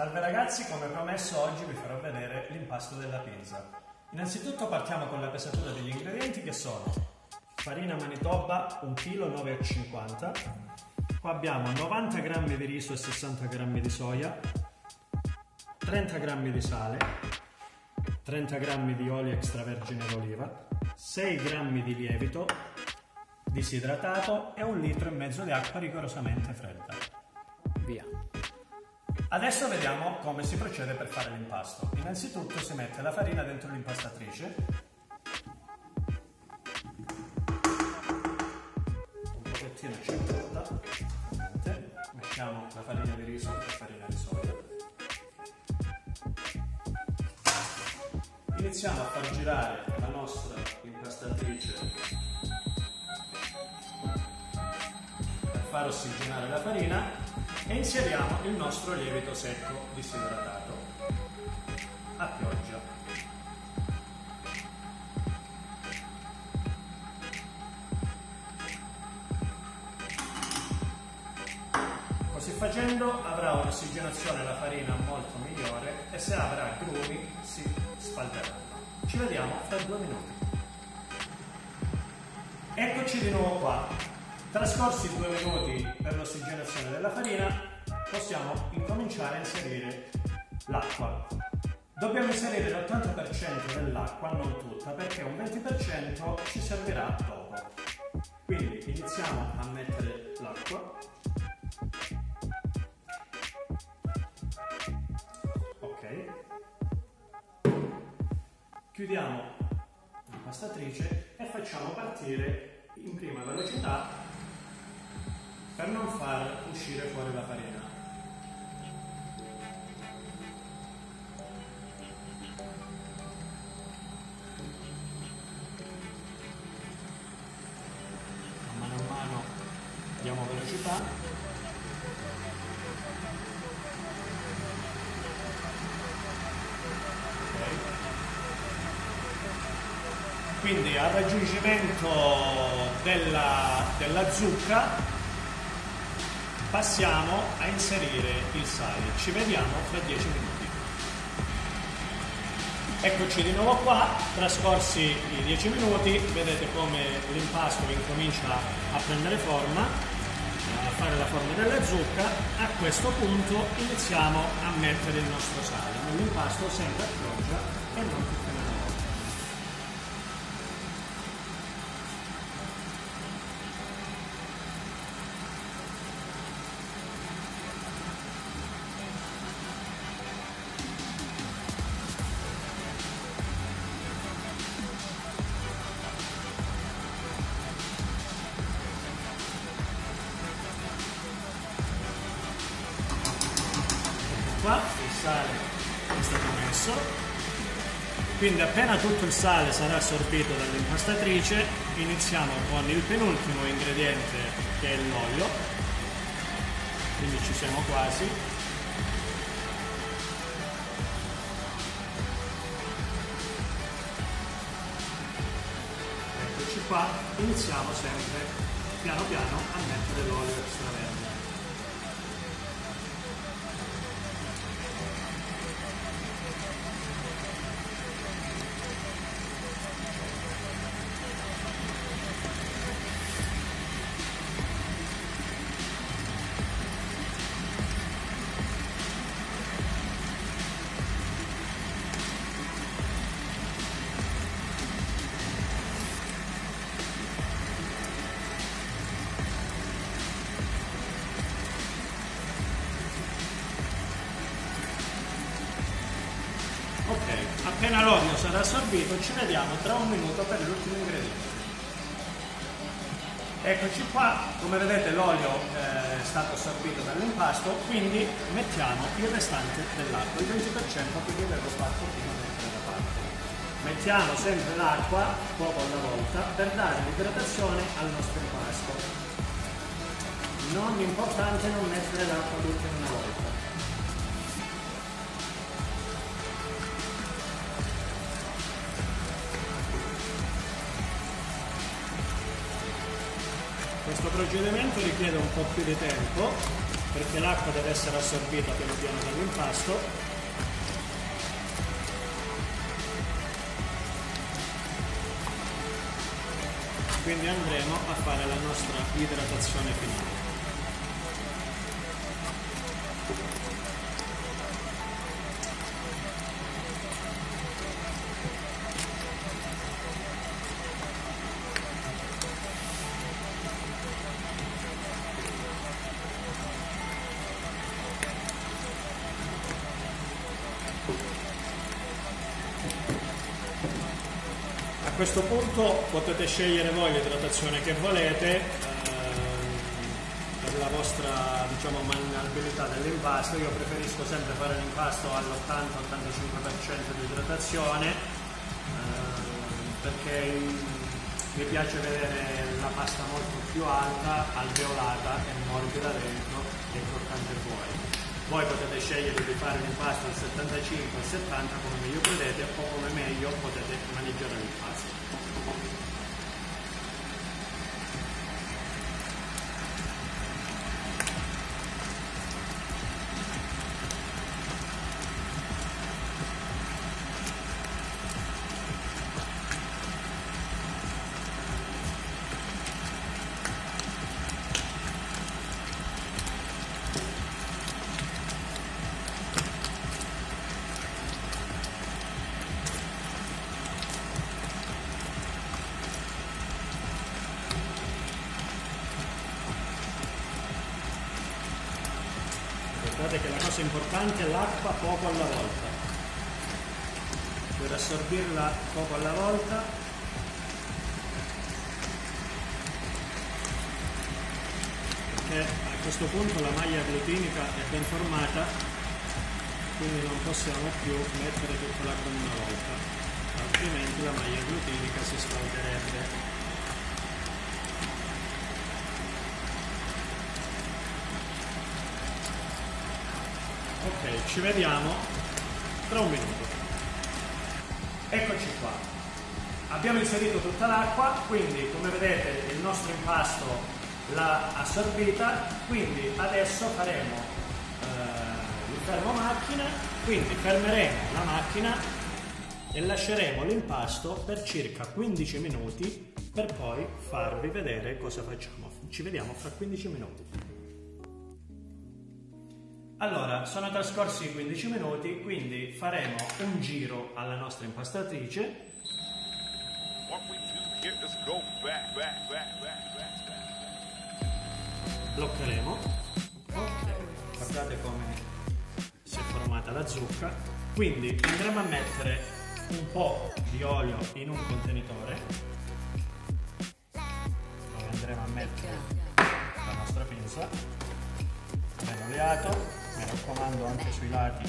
Salve ragazzi, come promesso oggi vi farò vedere l'impasto della pizza. Innanzitutto partiamo con la pesatura degli ingredienti che sono farina Manitoba 1 kg 9,50 kg, qua abbiamo 90 g di riso e 60 g di soia, 30 g di sale, 30 g di olio extravergine d'oliva, 6 g di lievito disidratato e 1,5 litri di acqua rigorosamente fredda. Via. Adesso vediamo come si procede per fare l'impasto. Innanzitutto si mette la farina dentro l'impastatrice, un pochettino ci importa, mettiamo la farina di riso e la farina di soia, iniziamo a far girare la nostra impastatrice per far ossigenare la farina e inseriamo il nostro lievito secco disidratato a pioggia. Così facendo avrà un'ossigenazione la farina molto migliore e se avrà grumi si spalderanno. Ci vediamo fra 2 minuti. Eccoci di nuovo qua. Trascorsi 2 minuti per l'ossigenazione della farina, possiamo incominciare a inserire l'acqua. Dobbiamo inserire l'80% dell'acqua, non tutta, perché un 20% ci servirà dopo. Quindi iniziamo a mettere l'acqua. Ok. Chiudiamo l'impastatrice e facciamo partire in prima velocità per non far uscire fuori la farina. A mano diamo velocità. Okay. Quindi al raggiungimento della zucca passiamo a inserire il sale. Ci vediamo fra 10 minuti. Eccoci di nuovo qua, trascorsi i 10 minuti, vedete come l'impasto incomincia a prendere forma, a fare la forma della zucca. A questo punto iniziamo a mettere il nostro sale nell'impasto sempre a pioggia e non più una volta. Qua il sale è stato messo, quindi appena tutto il sale sarà assorbito dall'impastatrice iniziamo con il penultimo ingrediente che è l'olio, quindi ci siamo quasi. Eccoci qua, iniziamo sempre piano piano a mettere l'olio extravergine. Ok, appena l'olio sarà assorbito ci vediamo tra 1 minuto per l'ultimo ingrediente. Eccoci qua, come vedete l'olio è stato assorbito dall'impasto, quindi mettiamo il restante dell'acqua, il 20% che vi avevo fatto prima di mettere da parte. Mettiamo sempre l'acqua poco alla volta per dare l'idratazione al nostro impasto. Non è importante non mettere l'acqua tutta in una volta. Questo procedimento richiede un po' più di tempo perché l'acqua deve essere assorbita piano piano dall'impasto. Quindi andremo a fare la nostra idratazione finale. A questo punto potete scegliere voi l'idratazione che volete per la vostra, diciamo, manovrabilità dell'impasto. Io preferisco sempre fare l'impasto all'80-85% di idratazione perché mi piace vedere la pasta molto più alta, alveolata e morbida dentro e croccante fuori. Voi potete scegliere di fare l'impasto al 75 al 70 come meglio credete o come meglio potete maneggiare l'impasto. Guardate che la cosa importante è l'acqua poco alla volta, per assorbirla poco alla volta. Perché a questo punto la maglia glutinica è ben formata, quindi non possiamo più mettere tutta l'acqua in una volta, altrimenti la maglia glutinica si scalderebbe. Ok, ci vediamo tra un minuto. Eccoci qua. Abbiamo inserito tutta l'acqua, quindi come vedete il nostro impasto l'ha assorbita, quindi adesso faremo il fermo macchina, quindi fermeremo la macchina e lasceremo l'impasto per circa 15 minuti per poi farvi vedere cosa facciamo. Ci vediamo fra 15 minuti. Allora, sono trascorsi 15 minuti, quindi faremo un giro alla nostra impastatrice. Bloccheremo. Ok, guardate come si è formata la zucca. Quindi andremo a mettere un po' di olio in un contenitore. Dove andremo a mettere la nostra pinza. Ben oleato. Mi raccomando anche sui lati.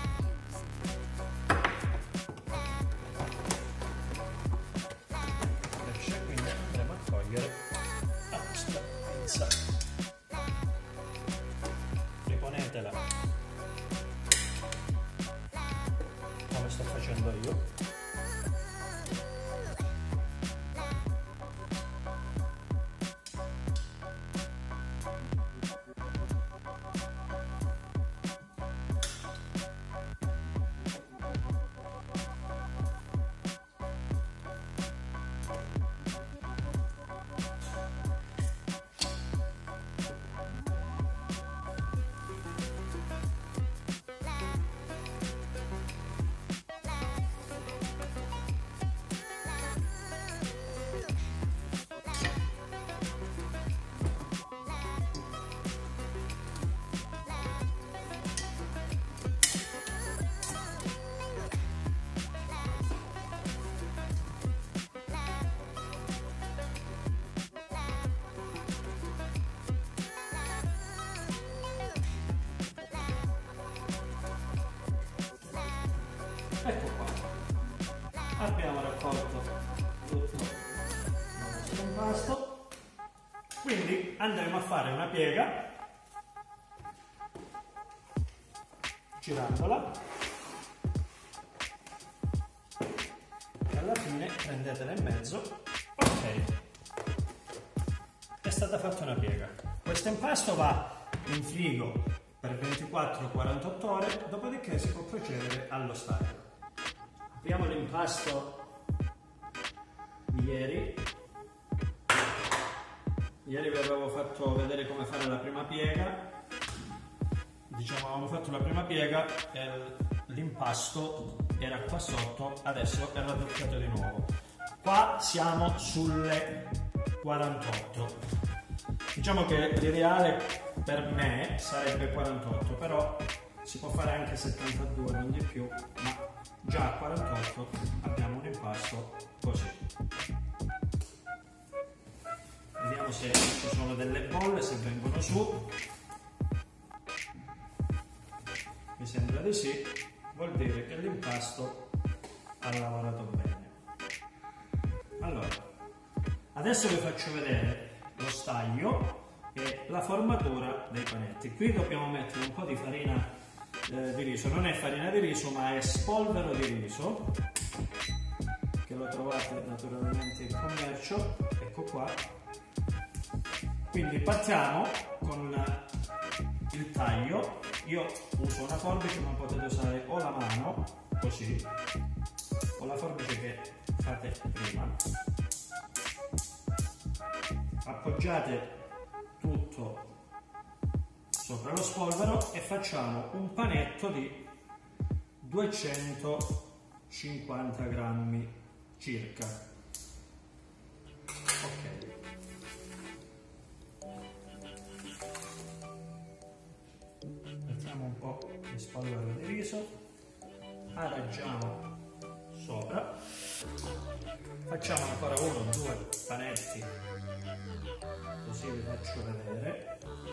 Quindi andremo a cogliere la nostra pinza. Riponetela come sto facendo io. Ecco qua, abbiamo raccolto tutto il nostro impasto, quindi andremo a fare una piega girandola e alla fine prendetela in mezzo. Ok, è stata fatta una piega. Questo impasto va in frigo per 24-48 ore, dopodiché si può procedere allo staglio. Apriamo l'impasto di ieri. Ieri vi avevo fatto vedere come fare la prima piega. Diciamo, avevamo fatto la prima piega e l'impasto era qua sotto, adesso è raddoppiato di nuovo. Qua siamo sulle 48. Diciamo che l'ideale per me sarebbe 48, però si può fare anche 72, non di più, ma già a 48 abbiamo un impasto così. Vediamo se ci sono delle bolle, se vengono su. Mi sembra di sì, vuol dire che l'impasto ha lavorato bene. Allora, adesso vi faccio vedere lo staglio e la formatura dei panetti. Qui dobbiamo mettere un po' di farina di riso, non è farina di riso ma è spolvero di riso, che lo trovate naturalmente in commercio, ecco qua. Quindi partiamo con il taglio. Io uso una forbice, ma potete usare o la mano, così, o la forbice che fate prima. Appoggiate tutto sopra lo spolvero e facciamo un panetto di 250 grammi circa. Ok. Mettiamo un po' di spolvero di riso, adagiamo sopra, facciamo ancora 1-2 panetti, così vi faccio vedere.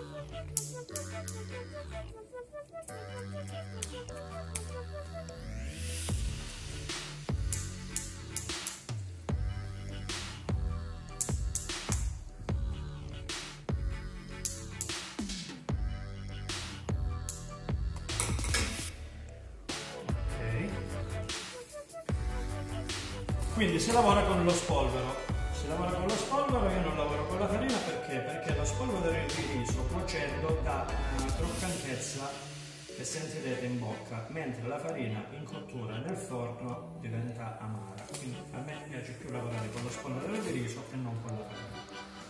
Quindi si lavora con lo spolvero, io non lavoro con la farina perché lo spolvero di riso cuocendo dà una croccantezza che sentirete in bocca, mentre la farina in cottura nel forno diventa amara. Quindi a me piace più lavorare con lo spolvero di riso e non con la farina.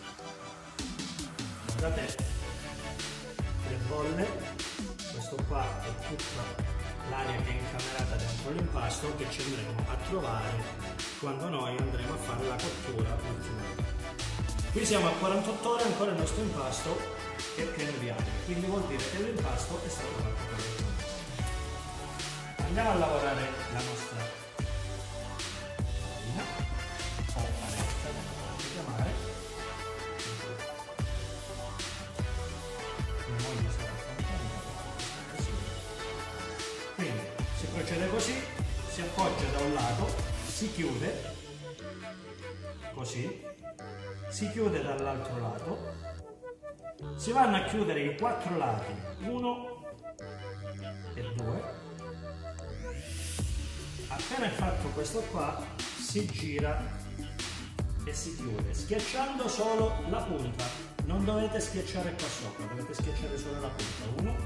Guardate le bolle, questo qua è tutta l'aria che è incamerata dentro l'impasto che ci andremo a trovare quando noi andremo a fare la cottura ultima. Qui siamo a 48 ore, ancora il nostro impasto è pieno di aria, quindi vuol dire che l'impasto è stato fatto correttamente. Andiamo a lavorare la nostra farina o panetta, come potete chiamare. Quindi si procede così, si appoggia da un lato, si chiude così, si chiude dall'altro lato, si vanno a chiudere i 4 lati, 1 e 2. Appena è fatto questo qua, si gira e si chiude, schiacciando solo la punta. Non dovete schiacciare qua sopra, dovete schiacciare solo la punta. 1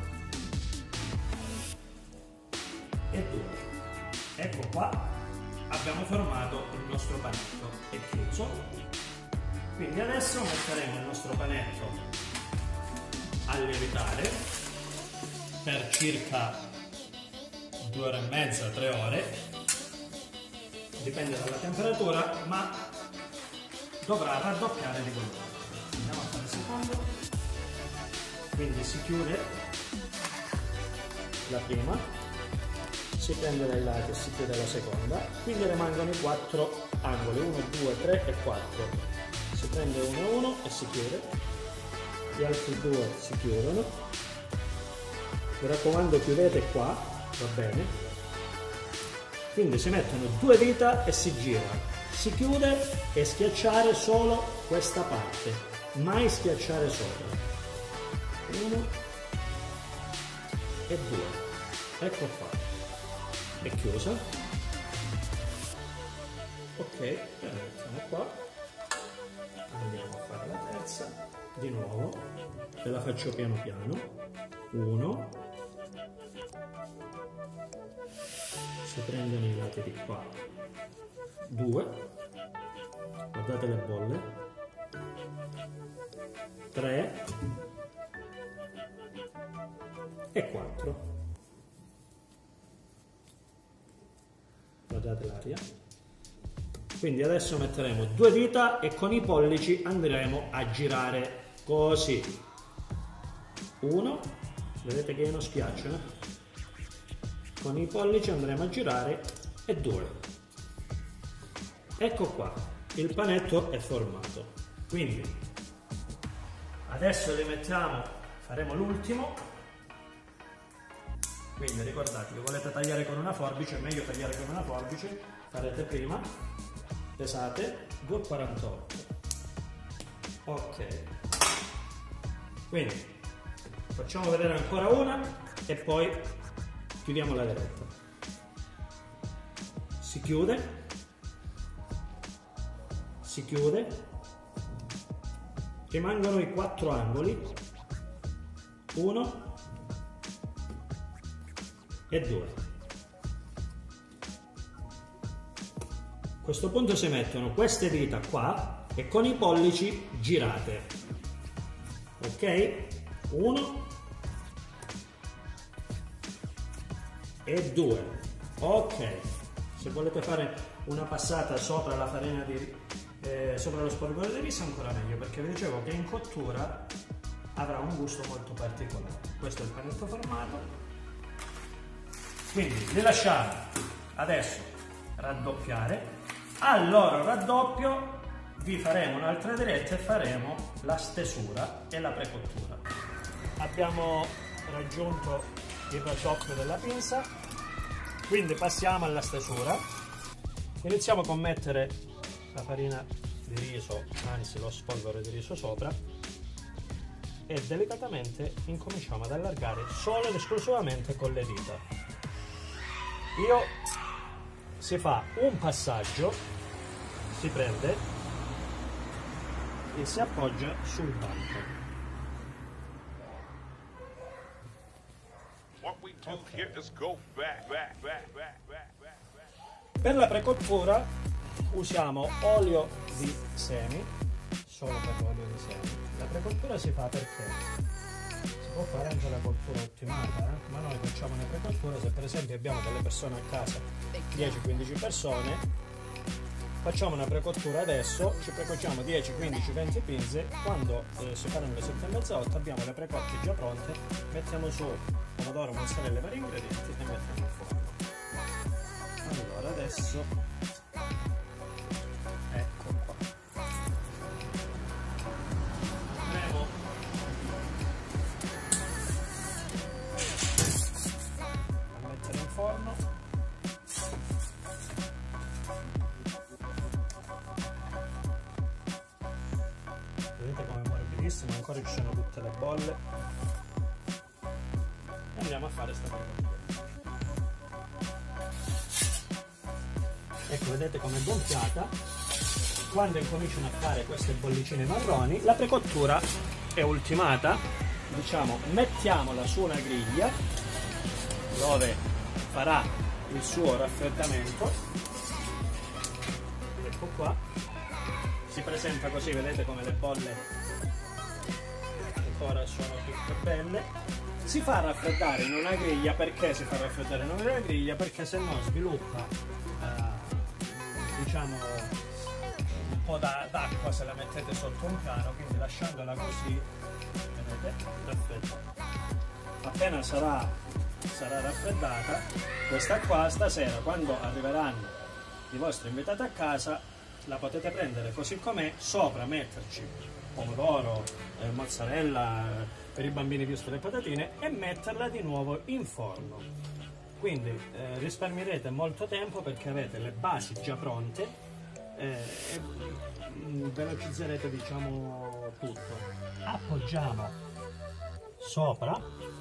e 2. Ecco qua. Abbiamo formato il nostro panetto, è chiuso. Quindi adesso metteremo il nostro panetto a lievitare per circa 2 ore e mezza, 3 ore, dipende dalla temperatura, ma dovrà raddoppiare di volume. Andiamo a fare il secondo. Quindi si chiude la prima, si prende dai lati e si chiude la seconda, quindi rimangono i 4 angoli, 1, 2, 3 e 4. Si prende 1 e 1 e si chiude, gli altri 2 si chiudono. Mi raccomando, chiudete qua, va bene? Quindi si mettono 2 dita e si gira, si chiude e schiacciare solo questa parte, mai schiacciare sopra. 1 e 2, ecco qua. È chiusa. Ok, la mettiamo qua. Andiamo a fare la terza. di nuovo, ve la faccio piano piano. 1, si prendono i lati di qua, 2, guardate le bolle, 3 e 4. Guardate l'aria. Quindi adesso metteremo 2 dita e con i pollici andremo a girare così. 1, vedete che io non schiaccio, eh? Con i pollici andremo a girare e 2. Ecco qua, il panetto è formato. Quindi adesso li mettiamo, faremo l'ultimo. Quindi ricordatevi, volete tagliare con una forbice, è meglio tagliare con una forbice, farete prima, pesate 2,48. Ok, quindi facciamo vedere ancora una e poi chiudiamo la diretta. Si chiude, rimangono i 4 angoli, 1 e 2. A questo punto si mettono queste dita qua e con i pollici girate. Ok? 1 e 2. Ok. Se volete fare una passata sopra la farina sopra lo sporgore di riso ancora meglio, perché vi dicevo che in cottura avrà un gusto molto particolare. Questo è il panetto formato. Quindi li lasciamo adesso raddoppiare. Al loro raddoppio vi faremo un'altra diretta e faremo la stesura e la precottura. Abbiamo raggiunto il raddoppio della pinza, quindi passiamo alla stesura. Iniziamo con mettere la farina di riso, anzi lo spolvero di riso sopra, e delicatamente incominciamo ad allargare solo ed esclusivamente con le dita. Si fa un passaggio, si prende e si appoggia sul banco. Per la precottura usiamo olio di semi, solo per l'olio di semi. La precottura si fa perché si può fare anche la cottura ottimata, ma noi facciamo una precottura se per esempio abbiamo delle persone a casa, 10-15 persone, facciamo una precottura adesso, ci precocciamo 10, 15, 20 pinze, quando si faranno le 7:30-8 abbiamo le precotte già pronte, mettiamo su pomodoro, mozzarella e vari ingredienti e mettiamo in forno. Allora adesso ecco qua, andremo a mettere in forno. Vedete come è morbidissimo, ancora ci sono tutte le bolle e andiamo a fare sta precottura. Ecco, vedete come è gonfiata. Quando incominciano a fare queste bollicine marroni, la precottura è ultimata. Diciamo, mettiamola su una griglia dove farà il suo raffreddamento. Ecco qua, si presenta così, vedete come le bolle ancora sono tutte belle. Si fa raffreddare in una griglia. Perché si fa raffreddare in una griglia? Perché se no sviluppa diciamo un po' d'acqua se la mettete sotto un piano, quindi lasciandola così, vedete, raffredda. Appena sarà raffreddata, questa qua stasera, quando arriveranno i vostri invitati a casa, la potete prendere così com'è, sopra metterci pomodoro, mozzarella, per i bambini visto le patatine, e metterla di nuovo in forno. Quindi risparmierete molto tempo perché avete le basi già pronte e velocizzerete diciamo tutto. Appoggiamo sopra,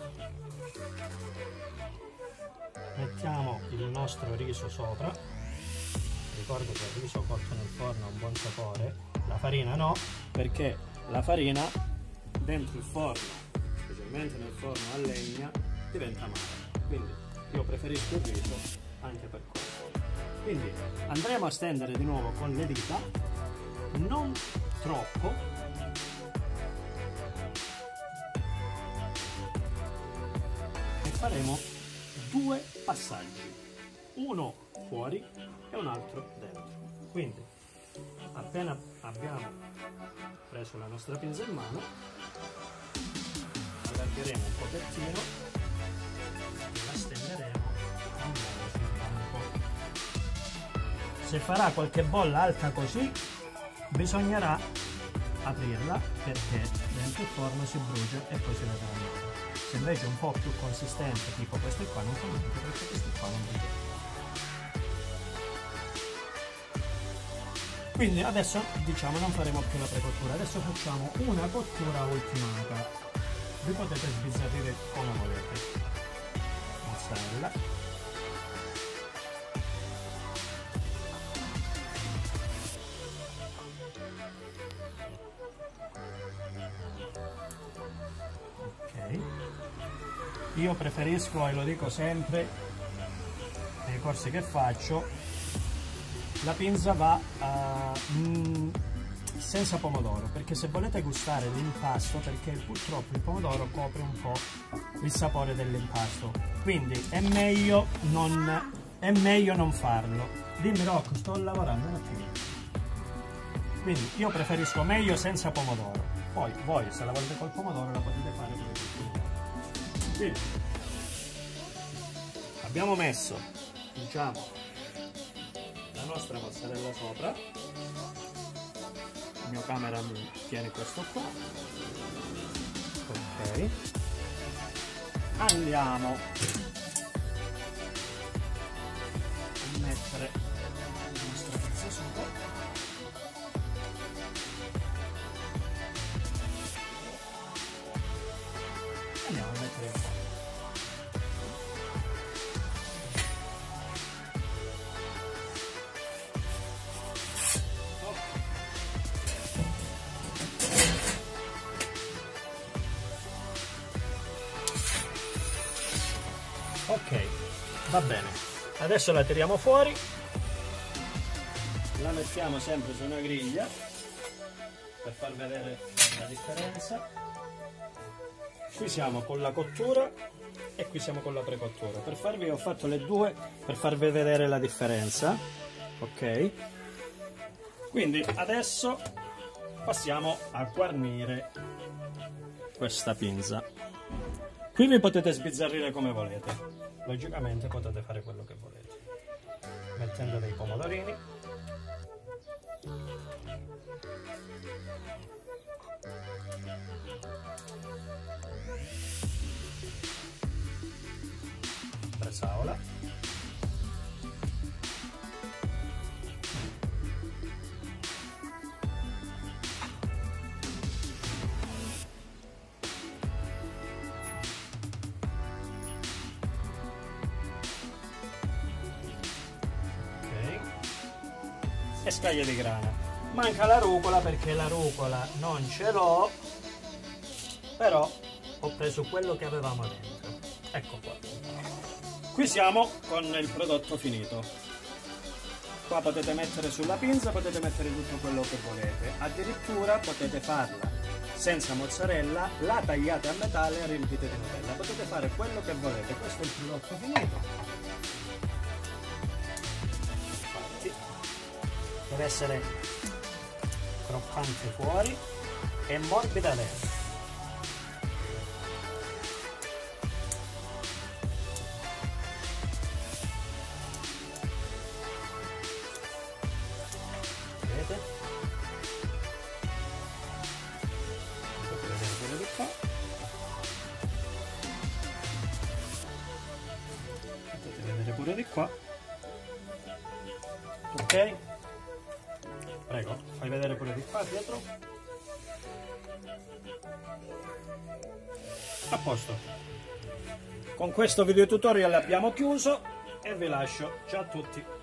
mettiamo il nostro riso sopra. Ricordo che il riso cotto nel forno ha un buon sapore, la farina no, perché la farina dentro il forno, specialmente nel forno a legna, diventa amaro. Quindi io preferisco il riso anche per questo. Quindi andremo a stendere di nuovo con le dita, non troppo, e faremo due passaggi, uno fuori e un altro dentro. Quindi appena abbiamo preso la nostra pinza in mano, allargheremo un pochettino e la stenderemo di nuovo sul banco. Se farà qualche bolla alta così, bisognerà aprirla perché dentro il forno si brucia e poi si vedrà male. Se invece è un po' più consistente, tipo queste qua, non fa niente perché queste qua non bruciano. Quindi adesso diciamo non faremo più la precottura, adesso facciamo una cottura ultimata. Vi potete sbizzarrire come volete. Mozzarella. Ok. Io preferisco, e lo dico sempre nei corsi che faccio, la pinza va senza pomodoro, perché se volete gustare l'impasto, perché purtroppo il pomodoro copre un po' il sapore dell'impasto, quindi è meglio non farlo. Dimmi Rocco, sto lavorando un attimino. Quindi io preferisco meglio senza pomodoro, poi voi se la volete col pomodoro la potete fare come volete. Quindi abbiamo messo, diciamo, la nostra mozzarella sopra, il mio cameraman tiene questo qua, ok, andiamo a mettere la nostra pizza sopra, andiamo a mettere il forno. Ok, va bene, adesso la tiriamo fuori, la mettiamo sempre su una griglia per far vedere la differenza. Qui siamo con la cottura e qui siamo con la precottura. Per farvi, ho fatto le due per farvi vedere la differenza, ok? Quindi adesso passiamo a guarnire questa pinza. Qui vi potete sbizzarrire come volete. Logicamente potete fare quello che volete, mettendo dei pomodorini, bresaola, e scaglie di grana. Manca la rucola perché la rucola non ce l'ho, però ho preso quello che avevamo dentro. Ecco qua. Qui siamo con il prodotto finito. Qua potete mettere sulla pinza, potete mettere tutto quello che volete. Addirittura potete farla senza mozzarella, la tagliate a metà e riempite di Nutella. Potete fare quello che volete. Questo è il prodotto finito. Deve essere croccante fuori e morbida dentro. Vedete? Potete vedere quello di qua. Potete vedere pure di qua. Ok? Prego, fai vedere pure di qua dietro. A posto. Con questo video tutorial abbiamo chiuso e vi lascio. Ciao a tutti.